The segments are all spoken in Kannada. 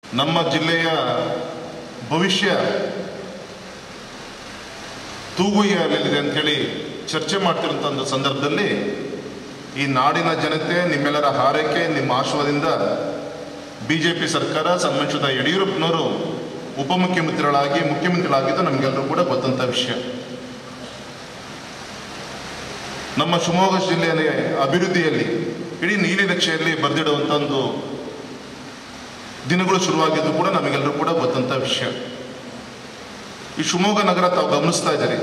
ನಮ್ಮ ಜಿಲ್ಲೆಯ ಭವಿಷ್ಯ ತೂಗುಯ್ಯಲಿದೆ ಅಂತೇಳಿ ಚರ್ಚೆ ಮಾಡ್ತಿರುವಂಥ ಒಂದು ಸಂದರ್ಭದಲ್ಲಿ ಈ ನಾಡಿನ ಜನತೆ ನಿಮ್ಮೆಲ್ಲರ ಹಾರೈಕೆ ನಿಮ್ಮ ಆಶ್ವಾದಿಂದ ಬಿಜೆಪಿ ಸರ್ಕಾರ ಸನ್ಮಾನಿಸಿದ ಯಡಿಯೂರಪ್ಪನವರು ಮುಖ್ಯಮಂತ್ರಿಗಳಾಗಿದ್ದು ನಮಗೆಲ್ಲರೂ ಕೂಡ ಗೊತ್ತಂಥ ವಿಷಯ. ನಮ್ಮ ಶಿವಮೊಗ್ಗ ಜಿಲ್ಲೆಯ ಅಭಿವೃದ್ಧಿಯಲ್ಲಿ ಇಡೀ ನೀಲಿ ನಕ್ಷೆಯಲ್ಲಿ ಬರೆದಿಡುವಂಥ ಒಂದು ದಿನಗಳು ಶುರುವಾಗಿದ್ದು ಕೂಡ ನಮಗೆಲ್ಲರೂ ಕೂಡ ಗೊತ್ತಂಥ ವಿಷಯ. ಈ ಶಿವಮೊಗ್ಗ ನಗರ ತಾವು ಗಮನಿಸ್ತಾ ಇದ್ದೀರಿ,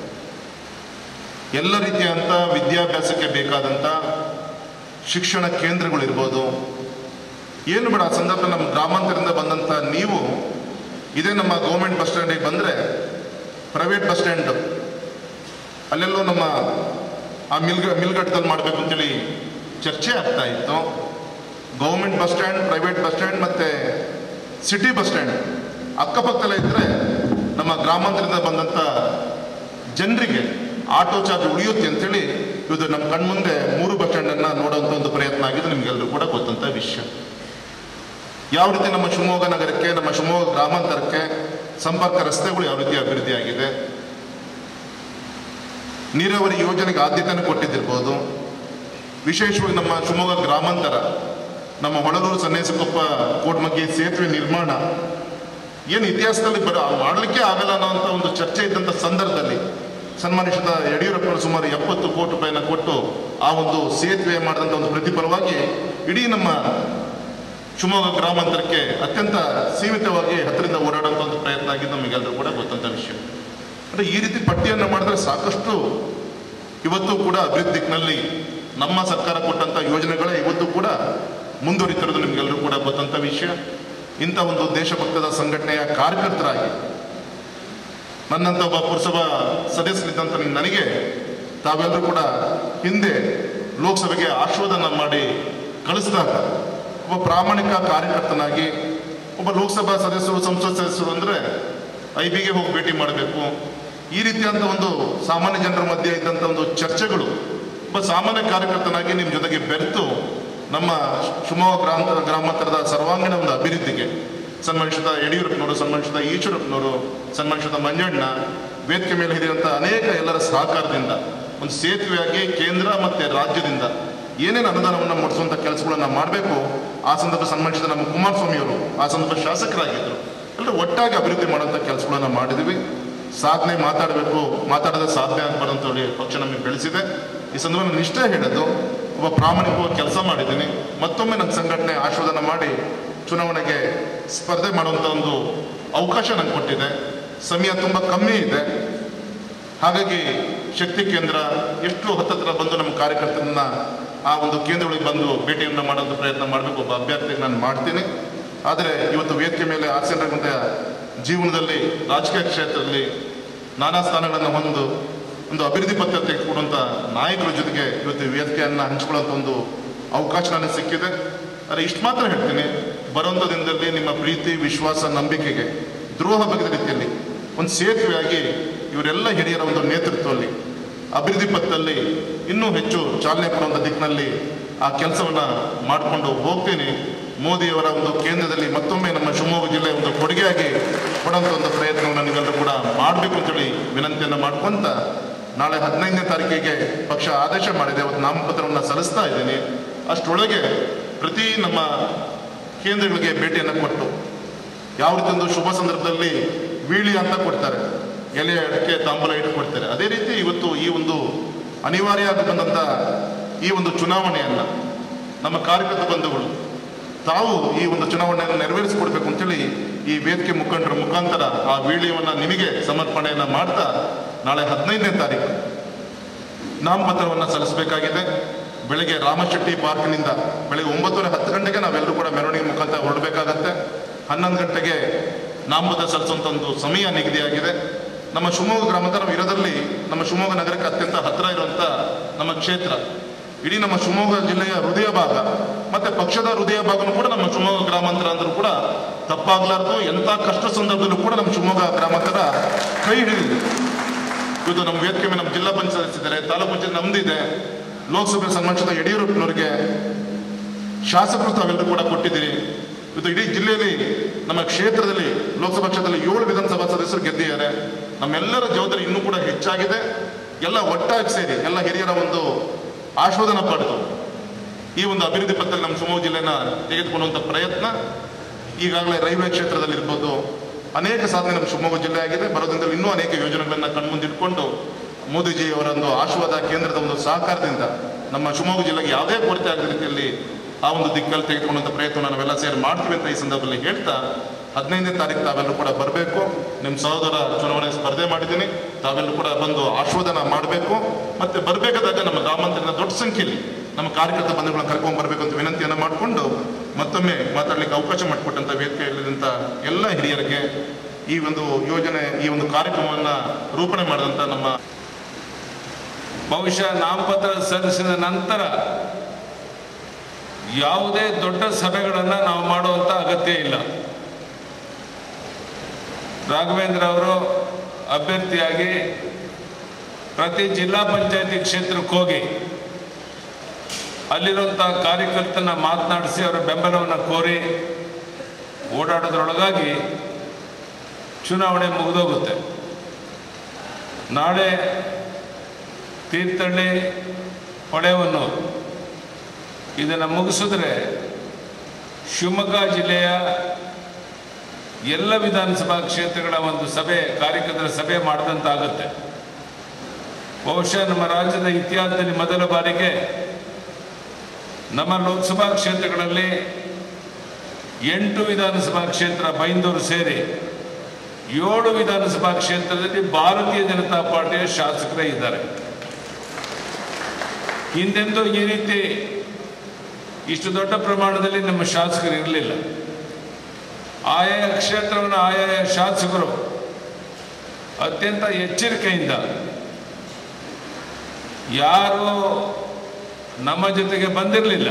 ಎಲ್ಲ ರೀತಿಯಂಥ ವಿದ್ಯಾಭ್ಯಾಸಕ್ಕೆ ಬೇಕಾದಂಥ ಶಿಕ್ಷಣ ಕೇಂದ್ರಗಳಿರ್ಬೋದು, ಏನು ಬೇಡ. ಆ ಸಂದರ್ಭ ನಮ್ಮ ಗ್ರಾಮಾಂತರದಿಂದ ಬಂದಂಥ ನೀವು ಇದೇ ನಮ್ಮ ಗೌರ್ಮೆಂಟ್ ಬಸ್ ಸ್ಟ್ಯಾಂಡಿಗೆ ಬಂದರೆ ಪ್ರೈವೇಟ್ ಬಸ್ ಸ್ಟ್ಯಾಂಡ್ ಅಲ್ಲೆಲ್ಲೋ ನಮ್ಮ ಆ ಮಿಲ್ಗಟ್ಟದಲ್ಲಿ ಮಾಡಬೇಕು ಅಂತೇಳಿ ಚರ್ಚೆ ಆಗ್ತಾ ಇತ್ತು. Government bus stand, private bus stand ಮತ್ತು ಸಿಟಿ ಬಸ್ ಸ್ಟ್ಯಾಂಡ್ ಅಕ್ಕಪಕ್ಕದಲ್ಲೇ ಇದ್ದರೆ ನಮ್ಮ ಗ್ರಾಮಾಂತರದಿಂದ ಬಂದಂಥ ಜನರಿಗೆ ಆಟೋ ಚಾರ್ಜ್ ಉಳಿಯುತ್ತೆ ಅಂತೇಳಿ ಇದು ನಮ್ಮ ಕಣ್ಮುಂದೆ 3 ಬಸ್ ಸ್ಟ್ಯಾಂಡನ್ನು ನೋಡುವಂಥ ಒಂದು ಪ್ರಯತ್ನ ಆಗಿದೆ. ನಿಮಗೆಲ್ಲರೂ ಕೂಡ ಗೊತ್ತಂಥ ವಿಷಯ. ಯಾವ ರೀತಿ ನಮ್ಮ ಶಿವಮೊಗ್ಗ ನಗರಕ್ಕೆ, ನಮ್ಮ ಶಿವಮೊಗ್ಗ ಗ್ರಾಮಾಂತರಕ್ಕೆ ಸಂಪರ್ಕ ರಸ್ತೆಗಳು ಯಾವ ರೀತಿ ಅಭಿವೃದ್ಧಿ ಆಗಿದೆ, ನೀರಾವರಿ ಯೋಜನೆಗೆ ಆದ್ಯತೆಯನ್ನು ಕೊಟ್ಟಿದ್ದಿರ್ಬೋದು. ವಿಶೇಷವಾಗಿ ನಮ್ಮ ಶಿವಮೊಗ್ಗ ಗ್ರಾಮಾಂತರ, ನಮ್ಮ ಹೊಳಲೂರು ಸನ್ನೇಸಕೊಪ್ಪ ಕೋಟ್ಮಗ್ಗಿ ಸೇತುವೆ ನಿರ್ಮಾಣ ಏನು ಇತಿಹಾಸದಲ್ಲಿ ಮಾಡಲಿಕ್ಕೆ ಆಗಲ್ಲ ಅನ್ನೋಂಥ ಒಂದು ಚರ್ಚೆ ಇದ್ದಂಥ ಸಂದರ್ಭದಲ್ಲಿ ಸನ್ಮಾನಿಸಿದ ಯಡಿಯೂರಪ್ಪನವರು ಸುಮಾರು 70 ಕೋಟಿ ರೂಪಾಯಿನ ಕೊಟ್ಟು ಆ ಒಂದು ಸೇತುವೆ ಮಾಡಿದಂಥ ಒಂದು ಪ್ರತಿಫಲವಾಗಿ ಇಡೀ ನಮ್ಮ ಶಿವಮೊಗ್ಗ ಗ್ರಾಮಾಂತರಕ್ಕೆ ಅತ್ಯಂತ ಸೀಮಿತವಾಗಿ ಹತ್ತಿರದಿಂದ ಓಡಾಡುವಂಥ ಒಂದು ಪ್ರಯತ್ನ ಆಗಿದ್ದು ನಮಗೆಲ್ಲರೂ ಕೂಡ ಗೊತ್ತಂಥ ವಿಷಯ. ಅಂದರೆ ಈ ರೀತಿ ಪಟ್ಟಿಯನ್ನು ಮಾಡಿದ್ರೆ ಸಾಕಷ್ಟು ಇವತ್ತು ಕೂಡ ಅಭಿವೃದ್ಧಿ ದಿಕ್ಕಿನಲ್ಲಿ ನಮ್ಮ ಸರ್ಕಾರ ಕೊಟ್ಟಂಥ ಯೋಜನೆಗಳೇ ಇವತ್ತು ಕೂಡ ಮುಂದುವರಿತಿರೋದು ನಿಮಗೆಲ್ಲರೂ ಕೂಡ ಗೊತ್ತಂಥ ವಿಷಯ. ಇಂಥ ಒಂದು ದೇಶಭಕ್ತದ ಸಂಘಟನೆಯ ಕಾರ್ಯಕರ್ತರಾಗಿ ನನ್ನಂಥ ಒಬ್ಬ ಪುರಸಭಾ ಸದಸ್ಯರಿದ್ದಂಥ ನನಗೆ ತಾವೆಲ್ಲರೂ ಕೂಡ ಹಿಂದೆ ಲೋಕಸಭೆಗೆ ಆಶೀರ್ವಾದನ ಮಾಡಿ ಕಳಿಸಿದಾಗ ಒಬ್ಬ ಪ್ರಾಮಾಣಿಕ ಕಾರ್ಯಕರ್ತನಾಗಿ ಒಬ್ಬ ಲೋಕಸಭಾ ಸದಸ್ಯರು, ಸಂಸತ್ ಸದಸ್ಯರು ಅಂದರೆ IBಗೆ ಹೋಗಿ ಭೇಟಿ ಮಾಡಬೇಕು, ಈ ರೀತಿಯಾದಂಥ ಒಂದು ಸಾಮಾನ್ಯ ಜನರ ಮಧ್ಯೆ ಇದ್ದಂಥ ಒಂದು ಚರ್ಚೆಗಳು ಒಬ್ಬ ಸಾಮಾನ್ಯ ಕಾರ್ಯಕರ್ತನಾಗಿ ನಿಮ್ಮ ಜೊತೆಗೆ ಬೆರೆತು ನಮ್ಮ ಶಿವಮೊಗ್ಗ ಗ್ರಾಮಾಂತರದ ಸರ್ವಾಂಗೀಣ ಒಂದು ಅಭಿವೃದ್ಧಿಗೆ ಸನ್ಮಾನಿಸಿದ ಯಡಿಯೂರಪ್ಪನವರು, ಸನ್ಮಾನಿಸಿದ ಈಶ್ವರಪ್ಪನವರು, ಸನ್ಮಾನಿಸಿದ ಮಂಜಣ್ಣ, ವೇದಿಕೆ ಮೇಲೆ ಹಿರಿಯುವಂಥ ಅನೇಕ ಎಲ್ಲರ ಸಹಕಾರದಿಂದ ಒಂದು ಸೇತುವೆಯಾಗಿ ಕೇಂದ್ರ ಮತ್ತು ರಾಜ್ಯದಿಂದ ಏನೇನು ಅನುದಾನವನ್ನು ಮೂಡಿಸುವಂಥ ಕೆಲಸಗಳನ್ನು ಮಾಡಬೇಕು. ಆ ಸಂದರ್ಭ ಸನ್ಮಾನಿಸಿದ ನಮ್ಮ ಕುಮಾರಸ್ವಾಮಿಯವರು ಆ ಸಂದರ್ಭ ಶಾಸಕರಾಗಿದ್ದರು. ಎಲ್ಲರೂ ಒಟ್ಟಾಗಿ ಅಭಿವೃದ್ಧಿ ಮಾಡುವಂಥ ಕೆಲಸಗಳನ್ನು ಮಾಡಿದ್ವಿ. ಸಾಧನೆ ಮಾತಾಡಬೇಕು, ಮಾತಾಡೋದೇ ಸಾಧನೆ ಆಗಬಾರ್ದು ಹೇಳಿ ಪಕ್ಷ ನಮಗೆ ಬೆಳೆಸಿದೆ. ಈ ಸಂದರ್ಭ ನಾನು ಇಷ್ಟೇ ಹೇಳೋದು, ಒಬ್ಬ ಪ್ರಾಮಾಣಿಕವಾಗಿ ಕೆಲಸ ಮಾಡಿದ್ದೀನಿ. ಮತ್ತೊಮ್ಮೆ ನನ್ನ ಸಂಘಟನೆ ಆಶೀರ್ವಾದನ ಮಾಡಿ ಚುನಾವಣೆಗೆ ಸ್ಪರ್ಧೆ ಮಾಡುವಂಥ ಒಂದು ಅವಕಾಶ ನನಗೆ ಕೊಟ್ಟಿದೆ. ಸಮಯ ತುಂಬ ಕಮ್ಮಿ ಇದೆ. ಹಾಗಾಗಿ ಶಕ್ತಿ ಕೇಂದ್ರ ಎಷ್ಟು ಹತ್ತಿರ ಬಂದು ನಮ್ಮ ಕಾರ್ಯಕರ್ತರನ್ನ ಆ ಒಂದು ಕೇಂದ್ರಗಳಿಗೆ ಬಂದು ಭೇಟಿಯನ್ನು ಮಾಡೋದು ಪ್ರಯತ್ನ ಮಾಡಬೇಕು. ಒಬ್ಬ ಅಭ್ಯರ್ಥಿಗೆ ನಾನು ಮಾಡ್ತೀನಿ. ಆದರೆ ಇವತ್ತು ವೇದಿಕೆ ಮೇಲೆ ಆಸೀನರಾದಂಥ ಜೀವನದಲ್ಲಿ ರಾಜಕೀಯ ಕ್ಷೇತ್ರದಲ್ಲಿ ನಾನಾ ಸ್ಥಾನಗಳನ್ನು ಒಂದು ಅಭಿವೃದ್ಧಿ ಪತ್ರ ತೆಗೆದುಕೊಡುವಂಥ ನಾಯಕರ ಜೊತೆಗೆ ಇವತ್ತು ವೇದಿಕೆಯನ್ನು ಹಂಚಿಕೊಳ್ಳುವಂಥ ಒಂದು ಅವಕಾಶ ನನಗೆ ಸಿಕ್ಕಿದೆ. ಆದರೆ ಇಷ್ಟು ಮಾತ್ರ ಹೇಳ್ತೀನಿ, ಬರುವಂಥ ದಿನದಲ್ಲಿ ನಿಮ್ಮ ಪ್ರೀತಿ, ವಿಶ್ವಾಸ, ನಂಬಿಕೆಗೆ ದ್ರೋಹ ಬಗೆದ ರೀತಿಯಲ್ಲಿ ಒಂದು ಸೇತುವೆಯಾಗಿ ಇವರೆಲ್ಲ ಹಿರಿಯರ ಒಂದು ನೇತೃತ್ವದಲ್ಲಿ ಅಭಿವೃದ್ಧಿ ಪಥದಲ್ಲಿ ಇನ್ನೂ ಹೆಚ್ಚು ಚಾಲನೆ ಕೊಡುವಂಥ ದಿಕ್ಕಿನಲ್ಲಿ ಆ ಕೆಲಸವನ್ನು ಮಾಡಿಕೊಂಡು ಹೋಗ್ತೀನಿ. ಮೋದಿಯವರ ಒಂದು ಕೇಂದ್ರದಲ್ಲಿ ಮತ್ತೊಮ್ಮೆ ನಮ್ಮ ಶಿವಮೊಗ್ಗ ಜಿಲ್ಲೆ ಒಂದು ಕೊಡುಗೆಯಾಗಿ ಕೊಡುವಂಥ ಒಂದು ಪ್ರಯತ್ನವನ್ನು ನೀವೆಲ್ಲರೂ ಕೂಡ ಮಾಡಬೇಕು ಅಂತೇಳಿ ವಿನಂತಿಯನ್ನು ಮಾಡ್ಕೊಂತ ನಾಳೆ 15ನೇ ತಾರೀಕಿಗೆ ಪಕ್ಷ ಆದೇಶ ಮಾಡಿದೆ. ಅವತ್ತು ನಾಮಪತ್ರವನ್ನು ಸಲ್ಲಿಸ್ತಾ ಇದ್ದೀನಿ. ಅಷ್ಟರೊಳಗೆ ಪ್ರತಿ ನಮ್ಮ ಕೇಂದ್ರಗಳಿಗೆ ಭೇಟಿಯನ್ನು ಕೊಟ್ಟು ಯಾವ ರೀತಿ ಒಂದು ಶುಭ ಸಂದರ್ಭದಲ್ಲಿ ವೀಳಿ ಅಂತ ಕೊಡ್ತಾರೆ, ಎಲೆ ಅಡಿಕೆ ತಾಂಬೂಲ ಇಟ್ಕೊಡ್ತಾರೆ, ಅದೇ ರೀತಿ ಇವತ್ತು ಈ ಒಂದು ಅನಿವಾರ್ಯ ಆಗಿ ಬಂದಂಥ ಈ ಒಂದು ಚುನಾವಣೆಯನ್ನು ನಮ್ಮ ಕಾರ್ಯಕರ್ತ ಬಂಧುಗಳು ತಾವು ಈ ಒಂದು ಚುನಾವಣೆಯನ್ನು ನೆರವೇರಿಸಿಕೊಡ್ಬೇಕು ಅಂತೇಳಿ ಈ ವೇದಿಕೆ ಮುಖಂಡರ ಮುಖಾಂತರ ಆ ವೀಳಿಯನ್ನು ನಿಮಗೆ ಸಮರ್ಪಣೆಯನ್ನು ಮಾಡ್ತಾ ನಾಳೆ 15ನೇ ತಾರೀಕು ನಾಮಪತ್ರವನ್ನು ಸಲ್ಲಿಸಬೇಕಾಗಿದೆ. ಬೆಳಗ್ಗೆ ರಾಮಶೆಟ್ಟಿ ಪಾರ್ಕ್ನಿಂದ ಬೆಳಗ್ಗೆ 9:10 ಗಂಟೆಗೆ ನಾವೆಲ್ಲರೂ ಕೂಡ ಮೆರವಣಿಗೆ ಮುಖಾಂತರ ಹೊರಡಬೇಕಾಗತ್ತೆ. 11 ಗಂಟೆಗೆ ನಾಮಪತ್ರ ಸಲ್ಲಿಸುವಂಥ ಒಂದು ಸಮಯ ನಿಗದಿಯಾಗಿದೆ. ನಮ್ಮ ಶಿವಮೊಗ್ಗ ಗ್ರಾಮಾಂತರ ಇರೋದ್ರಲ್ಲಿ ನಮ್ಮ ಶಿವಮೊಗ್ಗ ನಗರಕ್ಕೆ ಅತ್ಯಂತ ಹತ್ತಿರ ಇರುವಂಥ ನಮ್ಮ ಕ್ಷೇತ್ರ, ಇಡೀ ನಮ್ಮ ಶಿವಮೊಗ್ಗ ಜಿಲ್ಲೆಯ ಹೃದಯ ಭಾಗ ಮತ್ತು ಪಕ್ಷದ ಹೃದಯ ಭಾಗನೂ ಕೂಡ ನಮ್ಮ ಶಿವಮೊಗ್ಗ ಗ್ರಾಮಾಂತರ ಅಂದರೂ ಕೂಡ ತಪ್ಪಾಗಲಾರ್ದು. ಎಂಥ ಕಷ್ಟ ಸಂದರ್ಭದಲ್ಲೂ ಕೂಡ ನಮ್ಮ ಶಿವಮೊಗ್ಗ ಗ್ರಾಮಾಂತರ ಕೈ ಹಿಡಿದಿದೆ. ಇವತ್ತು ನಮ್ಮ ವೇದಿಕೆ ಮೇಲೆ ನಮ್ಮ ಜಿಲ್ಲಾ ಪಂಚಾಯತ್ ಸದಸ್ಯರಿದ್ದಾರೆ, ತಾಲೂಕು ಪಂಚಾಯತ್ ನಮ್ಮದಿದೆ. ಲೋಕಸಭೆ ಸನ್ಮಾನಿಸಿದ ಯಡಿಯೂರಪ್ಪನವರಿಗೆ ಶಾಸಕರು ತಾವೆಲ್ಲರೂ ಕೂಡ ಕೊಟ್ಟಿದ್ದೀರಿ. ಇವತ್ತು ಇಡೀ ಜಿಲ್ಲೆಯಲ್ಲಿ ನಮ್ಮ ಕ್ಷೇತ್ರದಲ್ಲಿ ಲೋಕಸಭಾ ಕ್ಷೇತ್ರದಲ್ಲಿ 7 ವಿಧಾನಸಭಾ ಸದಸ್ಯರು ಗೆದ್ದಿದ್ದಾರೆ. ನಮ್ಮೆಲ್ಲರ ಜವಾಬ್ದಾರಿ ಇನ್ನೂ ಕೂಡ ಹೆಚ್ಚಾಗಿದೆ. ಎಲ್ಲ ಒಟ್ಟಾಗಿ ಸೇರಿ ಎಲ್ಲ ಹಿರಿಯರ ಒಂದು ಆಶೀರ್ವಾದನ ಪಡೆದು ಈ ಒಂದು ಅಭಿವೃದ್ಧಿ ಪಥದಲ್ಲಿ ನಮ್ಮ ಶಿವಮೊಗ್ಗ ಜಿಲ್ಲೆನ ತೆಗೆದುಕೊಳ್ಳುವಂಥ ಪ್ರಯತ್ನ ಈಗಾಗಲೇ ರೈಲ್ವೆ ಕ್ಷೇತ್ರದಲ್ಲಿ ಇರ್ಬೋದು, ಅನೇಕ ಸಾಧನೆ ನಮ್ಮ ಶಿವಮೊಗ್ಗ ಜಿಲ್ಲೆ ಆಗಿದೆ. ಬರೋದ್ರಿಂದ ಇನ್ನೂ ಅನೇಕ ಯೋಜನೆಗಳನ್ನು ಕಣ್ಮುಂದಿಟ್ಕೊಂಡು ಮೋದಿಜಿ ಅವರ ಒಂದು ಆಶೀರ್ವಾದ, ಕೇಂದ್ರದ ಒಂದು ಸಹಕಾರದಿಂದ ನಮ್ಮ ಶಿವಮೊಗ್ಗ ಜಿಲ್ಲೆಗೆ ಯಾವುದೇ ಕೊರತೆ ಆಗದ ರೀತಿಯಲ್ಲಿ ಆ ಒಂದು ದಿಕ್ಕಲ್ಲಿ ತೆಗೆದುಕೊಳ್ಳುವಂಥ ಪ್ರಯತ್ನ ನಾವೆಲ್ಲ ಸೇರಿ ಮಾಡ್ತೀವಿ ಅಂತ ಈ ಸಂದರ್ಭದಲ್ಲಿ ಹೇಳ್ತಾ, 15ನೇ ತಾರೀಕು ತಾವೆಲ್ಲರೂ ಕೂಡ ಬರಬೇಕು. ನಿಮ್ಮ ಸಹೋದರ ಚುನಾವಣೆ ಸ್ಪರ್ಧೆ ಮಾಡಿದ್ದೀನಿ, ತಾವೆಲ್ಲರೂ ಕೂಡ ಬಂದು ಆಶೀರ್ವಾದನ ಮಾಡಬೇಕು. ಮತ್ತೆ ಬರಬೇಕಾದಾಗ ನಮ್ಮ ಗ್ರಾಮಾಂತರದ ದೊಡ್ಡ ಸಂಖ್ಯೆಯಲ್ಲಿ ನಮ್ಮ ಕಾರ್ಯಕರ್ತ ಬಂಧುಗಳನ್ನ ಕರ್ಕೊಂಡು ಬರಬೇಕು ಅಂತ ವಿನಂತಿಯನ್ನು ಮಾಡಿಕೊಂಡು ಮತ್ತೊಮ್ಮೆ ಮಾತಾಡಲಿಕ್ಕೆ ಅವಕಾಶ ಮಾಡಿಕೊಟ್ಟಂಥ ವೇದಿಕೆಯಲ್ಲಿದ್ದಂಥ ಎಲ್ಲ ಹಿರಿಯರಿಗೆ, ಈ ಒಂದು ಯೋಜನೆ, ಈ ಒಂದು ಕಾರ್ಯಕ್ರಮವನ್ನು ರೂಪಣೆ ಮಾಡಿದಂಥ ನಮ್ಮ ಬಹುಶಃ ನಾಮಪತ್ರ ಸಲ್ಲಿಸಿದ ನಂತರ ಯಾವುದೇ ದೊಡ್ಡ ಸಭೆಗಳನ್ನು ನಾವು ಮಾಡುವಂಥ ಅಗತ್ಯ ಇಲ್ಲ. ರಾಘವೇಂದ್ರ ಅವರು ಅಭ್ಯರ್ಥಿಯಾಗಿ ಪ್ರತಿ ಜಿಲ್ಲಾ ಪಂಚಾಯತಿ ಕ್ಷೇತ್ರಕ್ಕೆ ಹೋಗಿ ಅಲ್ಲಿರುವಂಥ ಕಾರ್ಯಕರ್ತನ ಮಾತನಾಡಿಸಿ ಅವರ ಬೆಂಬಲವನ್ನು ಕೋರಿ ಓಡಾಡೋದ್ರೊಳಗಾಗಿ ಚುನಾವಣೆ ಮುಗಿದೋಗುತ್ತೆ. ನಾಳೆ ತೀರ್ಥಹಳ್ಳಿ, ಹೊಳೆಹೊನ್ನೂರು ಇದನ್ನು ಮುಗಿಸಿದ್ರೆ ಶಿವಮೊಗ್ಗ ಜಿಲ್ಲೆಯ ಎಲ್ಲ ವಿಧಾನಸಭಾ ಕ್ಷೇತ್ರಗಳ ಒಂದು ಸಭೆ, ಕಾರ್ಯಕರ್ತರ ಸಭೆ ಮಾಡಿದಂತಾಗುತ್ತೆ. ಬಹುಶಃ ನಮ್ಮ ರಾಜ್ಯದ ಇತಿಹಾಸದಲ್ಲಿ ಮೊದಲ ಬಾರಿಗೆ ನಮ್ಮ ಲೋಕಸಭಾ ಕ್ಷೇತ್ರಗಳಲ್ಲಿ 8 ವಿಧಾನಸಭಾ ಕ್ಷೇತ್ರ ಬೈಂದೂರು ಸೇರಿ 7 ವಿಧಾನಸಭಾ ಕ್ಷೇತ್ರದಲ್ಲಿ ಭಾರತೀಯ ಜನತಾ ಪಾರ್ಟಿಯ ಶಾಸಕರೇ ಇದ್ದಾರೆ. ಹಿಂದೆಂದೂ ಈ ರೀತಿ ಇಷ್ಟು ದೊಡ್ಡ ಪ್ರಮಾಣದಲ್ಲಿ ನಮ್ಮ ಶಾಸಕರು ಇರಲಿಲ್ಲ. ಆಯಾಯ ಕ್ಷೇತ್ರವನ್ನು ಆಯಾಯ ಶಾಸಕರು ಅತ್ಯಂತ ಎಚ್ಚರಿಕೆಯಿಂದ, ಯಾರು ನಮ್ಮ ಜೊತೆಗೆ ಬಂದಿರಲಿಲ್ಲ,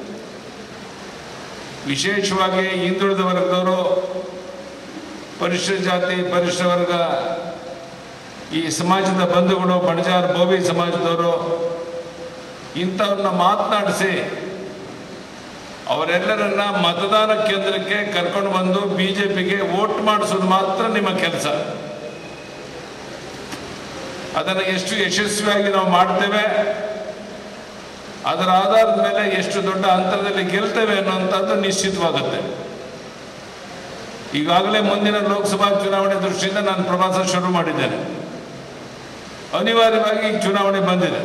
ವಿಶೇಷವಾಗಿ ಹಿಂದುಳಿದ ವರ್ಗದವರು, ಪರಿಶಿಷ್ಟ ಜಾತಿ, ಪರಿಶಿಷ್ಟ ವರ್ಗ, ಈ ಸಮಾಜದ ಬಂಧುಗಳು, ಬಣಜಾರ್ ಬೋವಿ ಸಮಾಜದವರು, ಇಂಥವ್ರನ್ನ ಮಾತನಾಡಿಸಿ ಅವರೆಲ್ಲರನ್ನ ಮತದಾನ ಕೇಂದ್ರಕ್ಕೆ ಕರ್ಕೊಂಡು ಬಂದು ಬಿಜೆಪಿಗೆ ವೋಟ್ ಮಾಡಿಸೋದು ಮಾತ್ರ ನಿಮ್ಮ ಕೆಲಸ. ಅದನ್ನು ಎಷ್ಟು ಯಶಸ್ವಿಯಾಗಿ ನಾವು ಮಾಡ್ತೇವೆ, ಅದರ ಆಧಾರದ ಮೇಲೆ ಎಷ್ಟು ದೊಡ್ಡ ಅಂತರದಲ್ಲಿ ಗೆಲ್ತೇವೆ ಅನ್ನುವಂಥದ್ದು ನಿಶ್ಚಿತವಾಗುತ್ತೆ. ಈಗಾಗಲೇ ಮುಂದಿನ ಲೋಕಸಭಾ ಚುನಾವಣೆ ದೃಷ್ಟಿಯಿಂದ ನಾನು ಪ್ರವಾಸ ಶುರು ಮಾಡಿದ್ದೇನೆ. ಅನಿವಾರ್ಯವಾಗಿ ಚುನಾವಣೆ ಬಂದಿದೆ.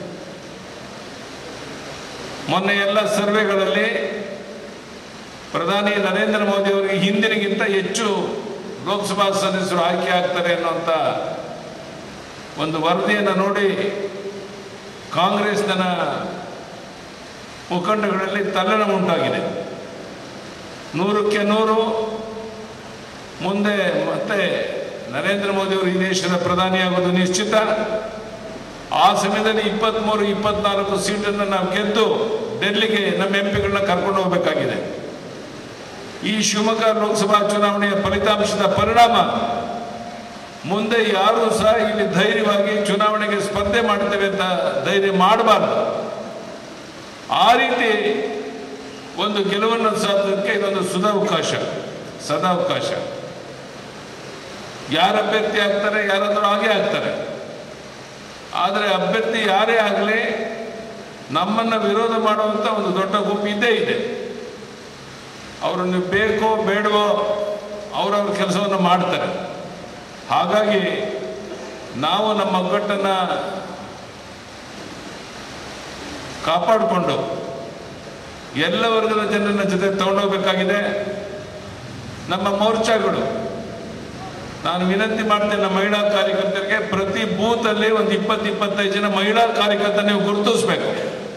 ಮೊನ್ನೆ ಎಲ್ಲ ಸರ್ವೆಗಳಲ್ಲಿ ಪ್ರಧಾನಿ ನರೇಂದ್ರ ಮೋದಿ ಅವರಿಗೆ ಹಿಂದಿನಗಿಂತ ಹೆಚ್ಚು ಲೋಕಸಭಾ ಸದಸ್ಯರು ಆಯ್ಕೆ ಆಗ್ತಾರೆ ಅನ್ನುವಂಥ ಒಂದು ವರದಿಯನ್ನು ನೋಡಿ ಕಾಂಗ್ರೆಸ್ನ ಮುಖಂಡಗಳಲ್ಲಿ ತಲ್ಲಣ ಉಂಟಾಗಿದೆ. 100ಕ್ಕೆ 100 ಮುಂದೆ ಮತ್ತೆ ನರೇಂದ್ರ ಮೋದಿ ಅವರು ಈ ದೇಶದ ಪ್ರಧಾನಿಯಾಗೋದು ನಿಶ್ಚಿತ. ಆ ಸಮಯದಲ್ಲಿ 23-24 ಸೀಟನ್ನು ನಾವು ಗೆದ್ದು ಡೆಲ್ಲಿಗೆ ನಮ್ಮ ಎಂಪಿಗಳನ್ನ ಕರ್ಕೊಂಡು ಹೋಗಬೇಕಾಗಿದೆ. ಈ ಶಿವಮೊಗ್ಗ ಲೋಕಸಭಾ ಚುನಾವಣೆಯ ಫಲಿತಾಂಶದ ಪರಿಣಾಮ ಮುಂದೆ ಯಾರೂ ಸಹ ಇಲ್ಲಿ ಧೈರ್ಯವಾಗಿ ಚುನಾವಣೆಗೆ ಸ್ಪರ್ಧೆ ಮಾಡ್ತೇವೆ ಅಂತ ಧೈರ್ಯ ಮಾಡಬಾರ್ದು. ಆ ರೀತಿ ಒಂದು ಗೆಲುವನ್ನು ಸಾಧೋದಕ್ಕೆ ಇದೊಂದು ಸದಾವಕಾಶ. ಯಾರು ಅಭ್ಯರ್ಥಿ ಆಗ್ತಾರೆ, ಯಾರಾದರೂ ಹಾಗೆ ಆಗ್ತಾರೆ. ಆದರೆ ಅಭ್ಯರ್ಥಿ ಯಾರೇ ಆಗಲಿ ನಮ್ಮನ್ನು ವಿರೋಧ ಮಾಡುವಂಥ ಒಂದು ದೊಡ್ಡ ಗುಂಪು ಇದ್ದೇ ಇದೆ. ಅವರನ್ನು ಬೇಕೋ ಬೇಡವೋ ಅವರವ್ರ ಕೆಲಸವನ್ನು ಮಾಡ್ತಾರೆ. ಹಾಗಾಗಿ ನಾವು ನಮ್ಮ ಒಗ್ಗಟ್ಟನ್ನು ಕಾಪಾಡಿಕೊಂಡು ಎಲ್ಲ ವರ್ಗದ ಜನರನ್ನ ಜೊತೆ ತಗೊಂಡೋಗ್ಬೇಕಾಗಿದೆ. ನಮ್ಮ ಮೋರ್ಚಾಗಳು, ನಾನು ವಿನಂತಿ ಮಾಡ್ತೇನೆ ನಮ್ಮ ಮಹಿಳಾ ಕಾರ್ಯಕರ್ತರಿಗೆ, ಪ್ರತಿ ಬೂತಲ್ಲಿ ಒಂದು 20-25 ಜನ ಮಹಿಳಾ ಕಾರ್ಯಕರ್ತರ ನೀವು ಗುರುತಿಸಬೇಕು.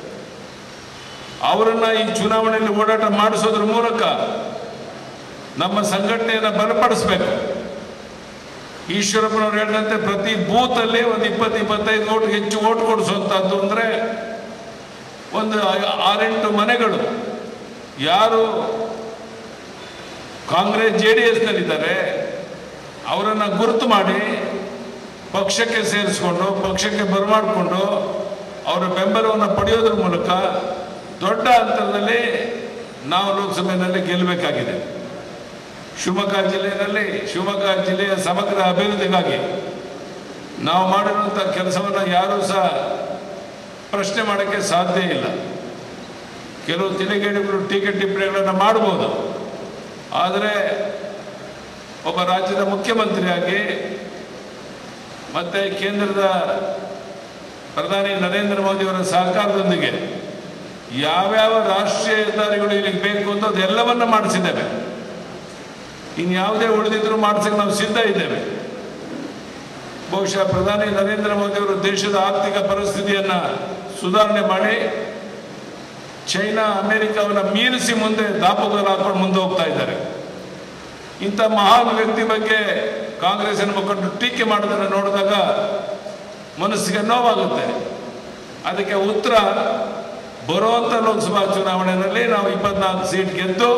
ಅವರನ್ನ ಈ ಚುನಾವಣೆಯಲ್ಲಿ ಓಡಾಟ ಮಾಡಿಸೋದ್ರ ಮೂಲಕ ನಮ್ಮ ಸಂಘಟನೆಯನ್ನು ಬಲಪಡಿಸಬೇಕು. ಈಶ್ವರಪ್ಪನವ್ರು ಹೇಳಿದಂತೆ ಪ್ರತಿ ಬೂತಲ್ಲಿ ಒಂದು 20-25 ಓಟ್ ಹೆಚ್ಚು ಓಟ್ ಕೊಡಿಸುವಂಥದ್ದು ಅಂದರೆ ಒಂದು 6-8 ಮನೆಗಳು ಯಾರು ಕಾಂಗ್ರೆಸ್ JDSನಲ್ಲಿದ್ದಾರೆ ಅವರನ್ನು ಗುರುತು ಮಾಡಿ ಪಕ್ಷಕ್ಕೆ ಸೇರಿಸ್ಕೊಂಡು ಪಕ್ಷಕ್ಕೆ ಬರಮಾಡಿಕೊಂಡು ಅವರ ಬೆಂಬಲವನ್ನು ಪಡೆಯೋದ್ರ ಮೂಲಕ ದೊಡ್ಡ ಅಂತರದಲ್ಲಿ ನಾವು ಲೋಕಸಭೆಯಲ್ಲಿ ಗೆಲ್ಲಬೇಕಾಗಿದೆ. ಶಿವಮೊಗ್ಗ ಜಿಲ್ಲೆಯ ಸಮಗ್ರ ಅಭಿವೃದ್ಧಿಗಾಗಿ ನಾವು ಮಾಡಿರುವಂಥ ಕೆಲಸವನ್ನು ಯಾರೂ ಸಹ ಪ್ರಶ್ನೆ ಮಾಡೋಕ್ಕೆ ಸಾಧ್ಯ ಇಲ್ಲ. ಕೆಲವು ತಿರುಗೇಡುಗಳು ಟೀಕೆ ಟಿಪ್ಪಣಿಗಳನ್ನು ಮಾಡ್ಬೋದು, ಆದರೆ ಒಬ್ಬ ರಾಜ್ಯದ ಮುಖ್ಯಮಂತ್ರಿಯಾಗಿ ಮತ್ತು ಕೇಂದ್ರದ ಪ್ರಧಾನಿ ನರೇಂದ್ರ ಮೋದಿಯವರ ಸಹಕಾರದೊಂದಿಗೆ ಯಾವ್ಯಾವ ರಾಷ್ಟ್ರೀಯ ಹೆದ್ದಾರಿಗಳು ಇಲ್ಲಿಗೆ ಬೇಕು ಅಂತ ಅದೆಲ್ಲವನ್ನು ಮಾಡಿಸಿದ್ದೇವೆ. ಇನ್ಯಾವುದೇ ಉಳಿದಿದ್ರೂ ಮಾಡಿಸಕ್ಕೆ ನಾವು ಸಿದ್ಧ ಇದ್ದೇವೆ. ಬಹುಶಃ ಪ್ರಧಾನಿ ನರೇಂದ್ರ ಮೋದಿಯವರು ದೇಶದ ಆರ್ಥಿಕ ಪರಿಸ್ಥಿತಿಯನ್ನು ಸುಧಾರಣೆ ಮಾಡಿ ಚೈನಾ ಅಮೆರಿಕವನ್ನು ಮೀರಿಸಿ ಮುಂದೆ ದಾಪುಗಾಲು ಹಾಕೊಂಡು ಮುಂದೆ ಹೋಗ್ತಾ ಇದ್ದಾರೆ. ಇಂಥ ಮಹಾನ್ ವ್ಯಕ್ತಿ ಬಗ್ಗೆ ಕಾಂಗ್ರೆಸ್ಸಿನ ಮುಖಂಡರು ಟೀಕೆ ಮಾಡೋದನ್ನು ನೋಡಿದಾಗ ಮನಸ್ಸಿಗೆ ನೋವಾಗುತ್ತೆ. ಅದಕ್ಕೆ ಉತ್ತರ ಬರುವಂಥ ಲೋಕಸಭಾ ಚುನಾವಣೆಯಲ್ಲಿ ನಾವು 24 ಸೀಟ್ ಗೆದ್ದು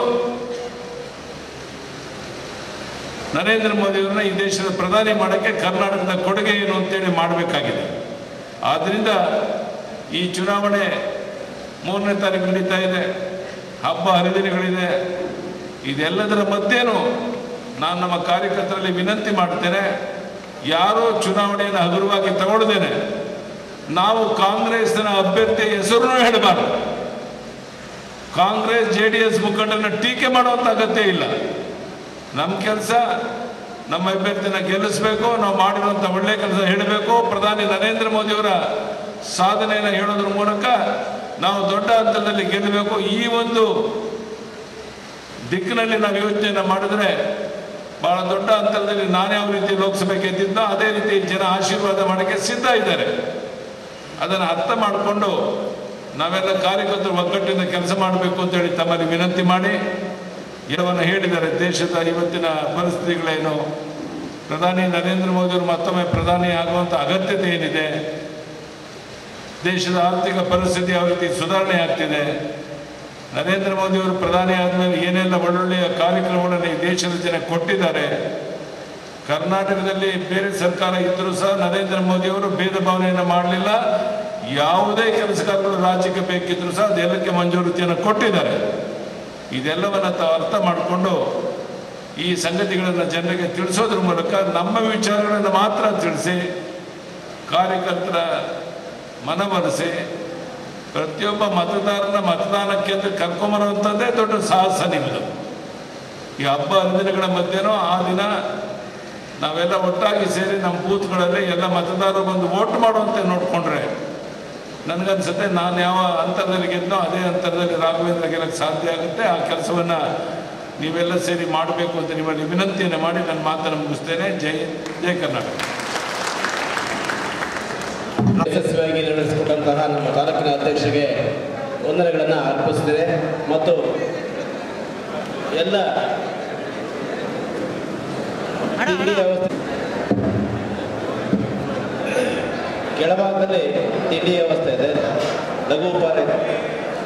ನರೇಂದ್ರ ಮೋದಿಯವರನ್ನ ಈ ದೇಶದ ಪ್ರಧಾನಿ ಮಾಡೋಕ್ಕೆ ಕರ್ನಾಟಕದ ಕೊಡುಗೆ ಏನು ಅಂತೇಳಿ ಮಾಡಬೇಕಾಗಿದೆ. ಆದ್ದರಿಂದ ಈ ಚುನಾವಣೆ 3ನೇ ತಾರೀಕು ನಡೀತಾ ಇದೆ, ಹಬ್ಬ ಹರಿದಿನಗಳಿದೆ. ಇದೆಲ್ಲದರ ಮಧ್ಯೆನೂ ನಾನು ನಮ್ಮ ಕಾರ್ಯಕರ್ತರಲ್ಲಿ ವಿನಂತಿ ಮಾಡ್ತೇನೆ, ಯಾರೋ ಚುನಾವಣೆಯನ್ನು ಹಗುರವಾಗಿ ತಗೊಳ್ಳದೇನೆ ನಾವು ಕಾಂಗ್ರೆಸ್ನ ಅಭ್ಯರ್ಥಿ ಹೆಸರನ್ನು ಹೇಳಬಾರ್ದು. ಕಾಂಗ್ರೆಸ್ JDS ಮುಖಂಡರನ್ನ ಟೀಕೆ ಮಾಡುವಂಥ ಅಗತ್ಯ ಇಲ್ಲ. ನಮ್ಮ ಕೆಲಸ ನಮ್ಮ ಅಭ್ಯರ್ಥಿನ ಗೆಲ್ಲಿಸಬೇಕು, ನಾವು ಮಾಡಿರುವಂಥ ಒಳ್ಳೆಯ ಕೆಲಸ ಹೇಳಬೇಕು, ಪ್ರಧಾನಿ ನರೇಂದ್ರ ಮೋದಿಯವರ ಸಾಧನೆಯನ್ನು ಹೇಳೋದ್ರ ಮೂಲಕ ನಾವು ದೊಡ್ಡ ಹಂತದಲ್ಲಿ ಗೆಲ್ಲಬೇಕು. ಈ ಒಂದು ದಿಕ್ಕಿನಲ್ಲಿ ನಾವು ಯೋಚನೆಯನ್ನು ಮಾಡಿದ್ರೆ ಬಹಳ ದೊಡ್ಡ ಹಂತದಲ್ಲಿ ನಾನು ಯಾವ ರೀತಿ ಲೋಕಸಭೆ ಗೆದ್ದಿದ್ದೋ ಅದೇ ರೀತಿ ಜನ ಆಶೀರ್ವಾದ ಮಾಡೋಕ್ಕೆ ಸಿದ್ಧ ಇದ್ದಾರೆ. ಅದನ್ನು ಅರ್ಥ ಮಾಡಿಕೊಂಡು ನಾವೆಲ್ಲ ಕಾರ್ಯಕರ್ತರು ಒಗ್ಗಟ್ಟಿನಿಂದ ಕೆಲಸ ಮಾಡಬೇಕು ಅಂತೇಳಿ ತಮ್ಮಲ್ಲಿ ವಿನಂತಿ ಮಾಡಿ ಎಲ್ಲವನ್ನು ಹೇಳಿದ್ದಾರೆ. ದೇಶದ ಇವತ್ತಿನ ಪರಿಸ್ಥಿತಿಗಳೇನು, ಪ್ರಧಾನಿ ನರೇಂದ್ರ ಮೋದಿಯವರು ಮತ್ತೊಮ್ಮೆ ಪ್ರಧಾನಿ ಆಗುವಂಥ ಅಗತ್ಯತೆ ಏನಿದೆ, ದೇಶದ ಆರ್ಥಿಕ ಪರಿಸ್ಥಿತಿ ಯಾವ ರೀತಿ ಸುಧಾರಣೆ ಆಗ್ತಿದೆ, ನರೇಂದ್ರ ಮೋದಿಯವರು ಪ್ರಧಾನಿ ಆದಮೇಲೆ ಏನೆಲ್ಲ ಒಳ್ಳೊಳ್ಳೆಯ ಕಾರ್ಯಕ್ರಮಗಳನ್ನು ಈ ದೇಶದ ಜನ ಕೊಟ್ಟಿದ್ದಾರೆ. ಕರ್ನಾಟಕದಲ್ಲಿ ಬೇರೆ ಸರ್ಕಾರ ಇದ್ದರೂ ಸಹ ನರೇಂದ್ರ ಮೋದಿಯವರು ಭೇದ ಭಾವನೆಯನ್ನು ಮಾಡಲಿಲ್ಲ. ಯಾವುದೇ ಕೆಲಸಗಾರಗಳು ರಾಜ್ಯಕ್ಕೆ ಬೇಕಿದ್ದರೂ ಸಹ ಅದೆಲ್ಲಕ್ಕೆ ಮಂಜೂರಾತಿಯನ್ನು ಕೊಟ್ಟಿದ್ದಾರೆ. ಇದೆಲ್ಲವನ್ನು ತಾವು ಅರ್ಥ ಮಾಡಿಕೊಂಡು ಈ ಸಂಗತಿಗಳನ್ನು ಜನರಿಗೆ ತಿಳಿಸೋದ್ರ ಮೂಲಕ ನಮ್ಮ ವಿಚಾರಗಳನ್ನು ಮಾತ್ರ ತಿಳಿಸಿ ಕಾರ್ಯಕರ್ತರ ಮನವೊಲಿಸಿ ಪ್ರತಿಯೊಬ್ಬ ಮತದಾರನ ಮತದಾನ ಕೇಂದ್ರ ಕರ್ಕೊಂಬರುವಂಥದ್ದೇ ದೊಡ್ಡ ಸಾಹಸ ನಿಮ್ಮದು. ಈ ಹಬ್ಬ ಹರಿದಿನಗಳ ಮಧ್ಯೆನೂ ಆ ದಿನ ನಾವೆಲ್ಲ ಒಟ್ಟಾಗಿ ಸೇರಿ ನಮ್ಮ ಬೂತ್ಗಳಲ್ಲಿ ಎಲ್ಲ ಮತದಾರರು ಬಂದು ವೋಟ್ ಮಾಡುವಂತೆ ನೋಡಿಕೊಂಡ್ರೆ ನನಗನ್ಸುತ್ತೆ ನಾನು ಯಾವ ಅಂತರದಲ್ಲಿ ಗೆದ್ದನೋ ಅದೇ ಅಂತರದಲ್ಲಿ ರಾಘವೇಂದ್ರ ಗೆಲ್ಲಕ್ಕೆ ಸಾಧ್ಯ ಆಗುತ್ತೆ. ಆ ಕೆಲಸವನ್ನು ನೀವೆಲ್ಲ ಸೇರಿ ಮಾಡಬೇಕು ಅಂತ ನಿಮ್ಮಲ್ಲಿ ವಿನಂತಿಯನ್ನು ಮಾಡಿ ನನ್ನ ಮಾತನ್ನು ಮುಗಿಸ್ತೇನೆ. ಜೈ ಕರ್ನಾಟಕ. ಯಶಸ್ವಿಯಾಗಿ ನಡೆಸಿಕೊಟ್ಟಂತಹ ನಮ್ಮ ತಾಲೂಕಿನ ಅಧ್ಯಕ್ಷರಿಗೆ ವಂದನೆಗಳನ್ನು ಅರ್ಪಿಸುತ್ತೇನೆ ಮತ್ತು ಎಲ್ಲ ತಿಂಡಿ ವ್ಯವಸ್ಥೆ ಕೆಳಭಾಗದಲ್ಲಿ ತಿಂಡಿ ವ್ಯವಸ್ಥೆ ಇದೆ. ಲಘು ಉಪಾರ